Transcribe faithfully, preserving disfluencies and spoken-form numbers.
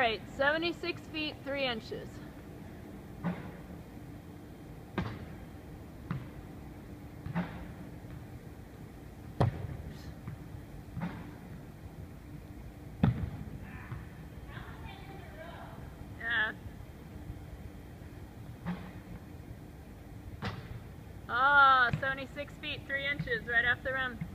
right, seventy-six feet, three inches. Yeah. Ah, seventy-six feet, three inches, right off the rim.